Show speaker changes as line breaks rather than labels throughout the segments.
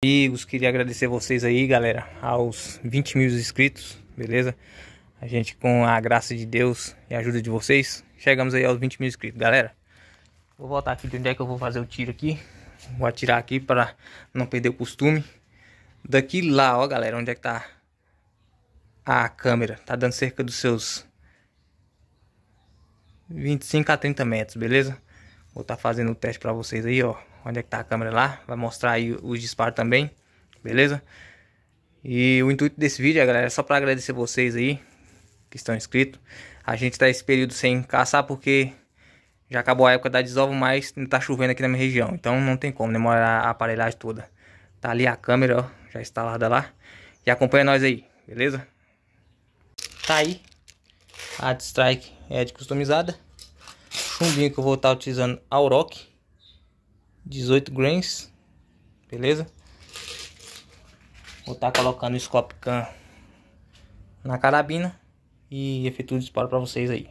Amigos, queria agradecer vocês aí, galera, aos 20 mil inscritos, beleza? A gente, com a graça de Deus e a ajuda de vocês, chegamos aí aos 20 mil inscritos, galera. Vou voltar aqui de onde é que eu vou fazer o tiro aqui. Vou atirar aqui para não perder o costume. Daqui lá, ó, galera, onde é que tá a câmera? Tá dando cerca dos seus 25 a 30 metros, beleza? Vou estar fazendo o teste para vocês aí, ó. Onde é que tá a câmera lá. Vai mostrar aí os disparos também, beleza? E o intuito desse vídeo, galera, é só para agradecer vocês aí que estão inscritos. A gente tá esse período sem caçar porque já acabou a época da desova, mas não tá chovendo aqui na minha região. Então não tem como demorar a aparelhagem toda. Tá ali a câmera, ó, já instalada lá. E acompanha nós aí, beleza? Tá aí a Strike Edge customizada. Chumbinho que eu vou estar utilizando Auroch 18 grains, beleza? Vou estar colocando o Scope Can na carabina e efetuo o disparo para vocês aí.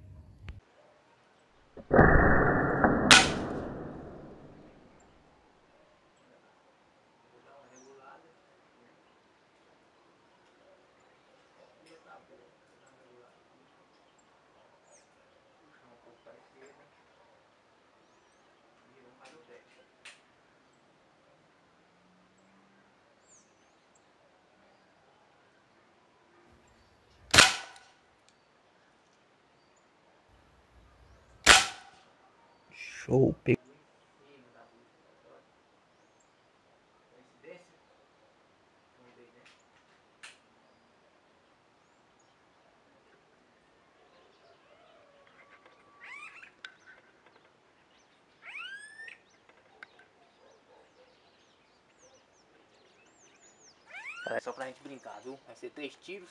Show, é só pra gente brincar, viu? Vai ser 3 tiros.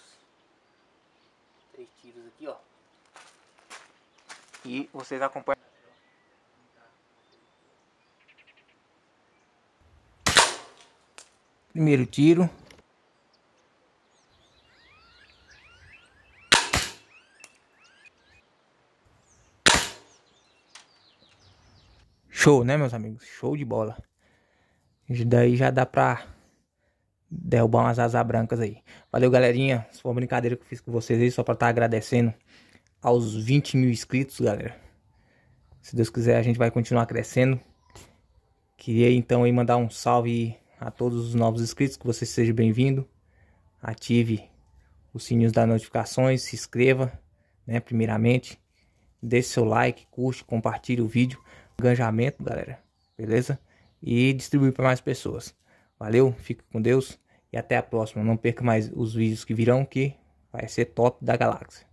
3 tiros aqui, ó. E vocês acompanham. Primeiro tiro. Show, né, meus amigos? Show de bola. Isso daí já dá pra derrubar umas asas brancas aí. Valeu, galerinha. Essa foi uma brincadeira que eu fiz com vocês aí, só pra estar agradecendo aos 20 mil inscritos, galera. Se Deus quiser, a gente vai continuar crescendo. Queria então aí mandar um salve a todos os novos inscritos, que você seja bem-vindo. Ative os sininhos das notificações, se inscreva, né, primeiramente. Deixe seu like, curte, compartilhe o vídeo. Engajamento, galera, beleza? E distribui para mais pessoas. Valeu, fique com Deus e até a próxima. Não perca mais os vídeos que virão, que vai ser top da galáxia.